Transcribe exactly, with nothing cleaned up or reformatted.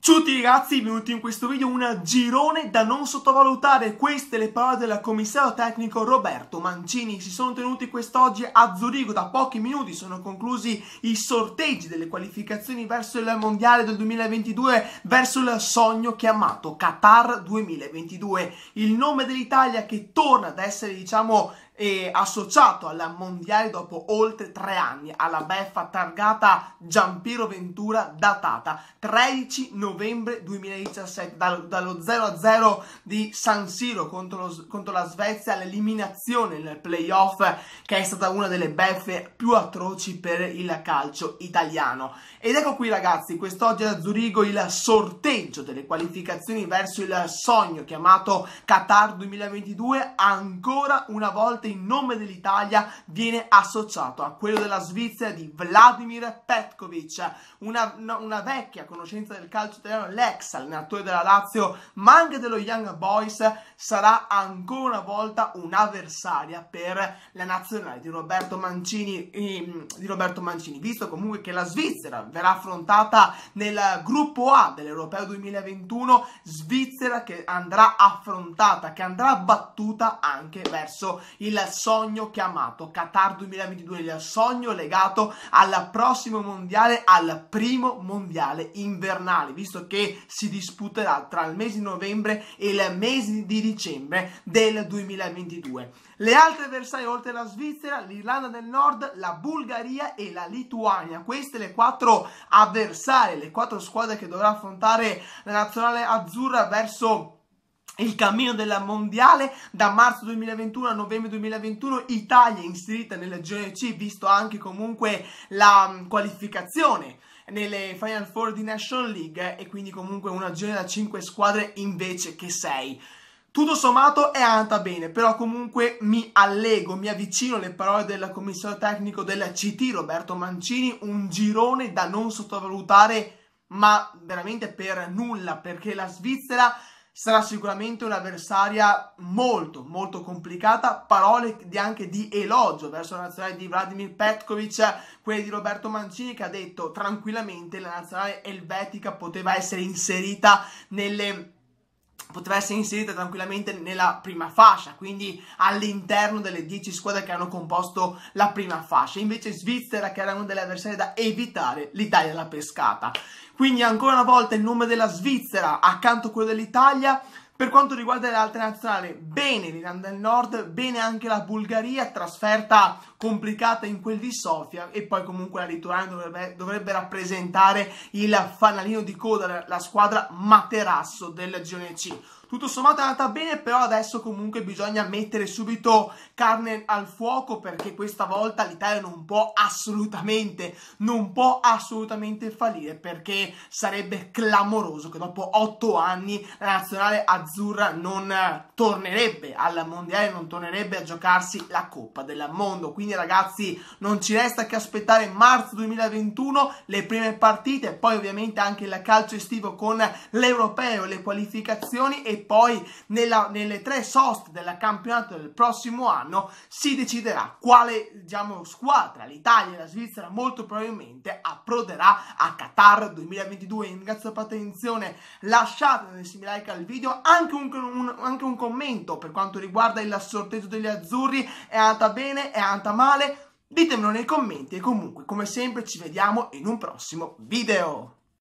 Ciao a tutti ragazzi, benvenuti in questo video, un girone da non sottovalutare. Queste le parole del commissario tecnico Roberto Mancini. Si sono tenuti quest'oggi a Zurigo, da pochi minuti sono conclusi i sorteggi delle qualificazioni verso il mondiale del duemilaventidue, verso il sogno chiamato Qatar duemilaventidue. Il nome dell'Italia che torna ad essere, diciamo, e associato al mondiale dopo oltre tre anni, alla beffa targata Giampiero Ventura, datata tredici novembre duemiladiciassette, dallo, dallo zero a zero di San Siro contro, lo, contro la Svezia, all'eliminazione nel playoff, che è stata una delle beffe più atroci per il calcio italiano. Ed ecco qui ragazzi, quest'oggi a Zurigo il sorteggio delle qualificazioni verso il sogno chiamato Qatar duemilaventidue. Ancora una volta il nome dell'Italia viene associato a quello della Svizzera di Vladimir Petkovic, una, una, una vecchia conoscenza del calcio italiano, l'ex allenatore della Lazio ma anche dello Young Boys. Sarà ancora una volta un'avversaria per la nazionale di Roberto Mancini, eh, di Roberto Mancini, visto comunque che la Svizzera verrà affrontata nel gruppo A dell'Europeo duemilaventuno, Svizzera che andrà affrontata, che andrà battuta anche verso il il sogno chiamato Qatar duemilaventidue, il sogno legato al prossimo mondiale, al primo mondiale invernale, visto che si disputerà tra il mese di novembre e il mese di dicembre del duemilaventidue. Le altre avversarie oltre alla Svizzera, l'Irlanda del Nord, la Bulgaria e la Lituania. Queste le quattro avversarie, le quattro squadre che dovrà affrontare la nazionale azzurra verso il cammino del mondiale da marzo duemilaventuno a novembre duemilaventuno. Italia inserita nella girone C, visto anche comunque la um, qualificazione nelle Final Four di National League, e quindi comunque una girone da cinque squadre invece che sei. Tutto sommato è andata bene, però comunque mi allego, mi avvicino alle parole del commissario tecnico del C T Roberto Mancini. Un girone da non sottovalutare, ma veramente per nulla, perché la Svizzera sarà sicuramente un'avversaria molto molto complicata. Parole di, anche di elogio verso la nazionale di Vladimir Petkovic, quelle di Roberto Mancini, che ha detto tranquillamente la nazionale elvetica poteva essere inserita nelle poteva essere inserita tranquillamente nella prima fascia, quindi all'interno delle dieci squadre che hanno composto la prima fascia. Invece Svizzera, che era una delle avversarie da evitare, l'Italia l'ha pescata. Quindi ancora una volta il nome della Svizzera accanto a quello dell'Italia. Per quanto riguarda le altre nazionali, bene l'Irlanda del Nord, bene anche la Bulgaria, trasferta complicata in quel di Sofia, e poi comunque la Lituania dovrebbe, dovrebbe rappresentare il fanalino di coda, la squadra materasso del girone C. Tutto sommato è andata bene, però adesso comunque bisogna mettere subito carne al fuoco, perché questa volta l'Italia non può assolutamente, non può assolutamente fallire, perché sarebbe clamoroso che dopo otto anni la nazionale azzurra non tornerebbe al mondiale, non tornerebbe a giocarsi la Coppa del Mondo. Quindi ragazzi, non ci resta che aspettare marzo duemilaventuno, le prime partite, poi ovviamente anche il calcio estivo con l'Europeo, le qualificazioni, e poi nella, nelle tre soste del campionato del prossimo anno si deciderà quale, diciamo, squadra, l'Italia e la Svizzera, molto probabilmente approderà a Qatar duemilaventidue. Ringrazio per l'attenzione, lasciate se mi like al video, anche un, un, anche un commento per quanto riguarda il sorteggio degli azzurri. È andata bene, è andata male? Ditemelo nei commenti, e comunque come sempre ci vediamo in un prossimo video.